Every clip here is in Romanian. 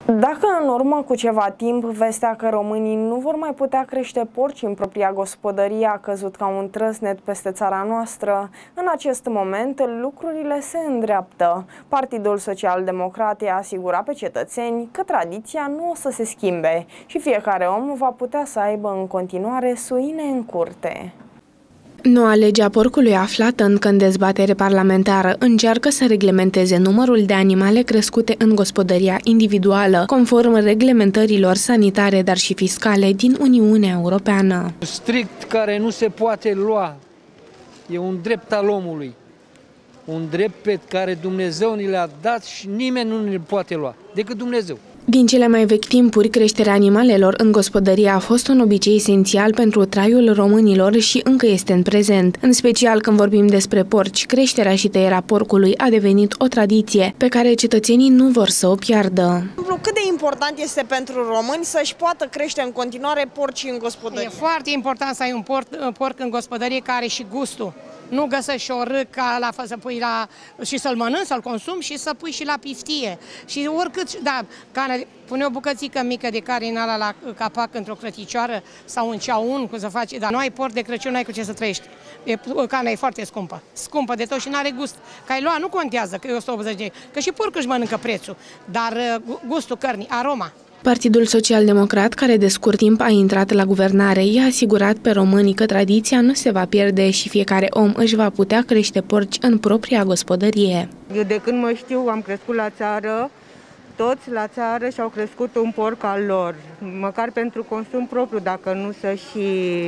Dacă în urmă cu ceva timp vestea că românii nu vor mai putea crește porci în propria gospodărie a căzut ca un trăsnet peste țara noastră, în acest moment lucrurile se îndreaptă. Partidul Social-Democrat i-a asigurat pe cetățeni că tradiția nu o să se schimbe și fiecare om va putea să aibă în continuare suine în curte. Noua lege a porcului aflată încă în dezbatere parlamentară încearcă să reglementeze numărul de animale crescute în gospodăria individuală, conform reglementărilor sanitare, dar și fiscale din Uniunea Europeană. Strict care nu se poate lua, e un drept al omului, un drept pe care Dumnezeu ni l-a dat și nimeni nu ne-l poate lua, decât Dumnezeu. Din cele mai vechi timpuri, creșterea animalelor în gospodărie a fost un obicei esențial pentru traiul românilor și încă este în prezent. În special când vorbim despre porci, creșterea și tăierea porcului a devenit o tradiție pe care cetățenii nu vor să o piardă. Cât de important este pentru români să-și poată crește în continuare porci în gospodărie? E foarte important să ai un porc în gospodărie care are și gustul. Nu găsești o râcă să pui și să-l mănânci, să-l consumi și să pui și la piftie. Și oricât, da, pune o bucățică mică de carne la capac într-o crăticioară sau în ceaun, cum să faci, dar nu ai porc de Crăciun, n-ai cu ce să trăiești. Carnea e foarte scumpă, scumpă de tot și n-are gust. Că ai lua, nu contează că e 180 de lei, că și porcul își mănâncă prețul, dar gustul cărnii, aroma. Partidul Social-Democrat, care de scurt timp a intrat la guvernare, i-a asigurat pe românii că tradiția nu se va pierde și fiecare om își va putea crește porci în propria gospodărie. Eu de când mă știu am crescut la țară, toți la țară și-au crescut un porc al lor, măcar pentru consum propriu, dacă nu să și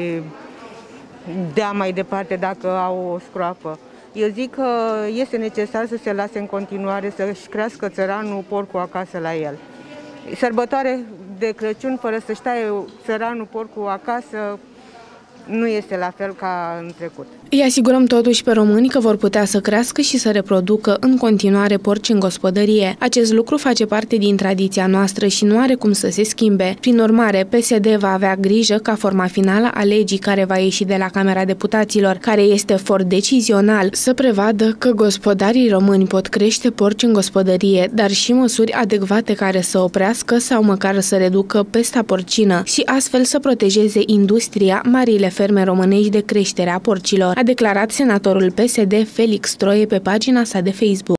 dea mai departe dacă au o scroapă. Eu zic că este necesar să se lase în continuare să-și crească țăranul porcul acasă la el. Sărbătoare de Crăciun, fără să-și taie țăranul porcul acasă, nu este la fel ca în trecut. Îi asigurăm totuși pe români că vor putea să crească și să reproducă în continuare porci în gospodărie. Acest lucru face parte din tradiția noastră și nu are cum să se schimbe. Prin urmare, PSD va avea grijă ca forma finală a legii care va ieși de la Camera Deputaților, care este for decizional, să prevadă că gospodarii români pot crește porci în gospodărie, dar și măsuri adecvate care să oprească sau măcar să reducă pesta porcină și astfel să protejeze industria, marile ferme românești de creștere a porcilor, a declarat senatorul PSD Felix Troie pe pagina sa de Facebook.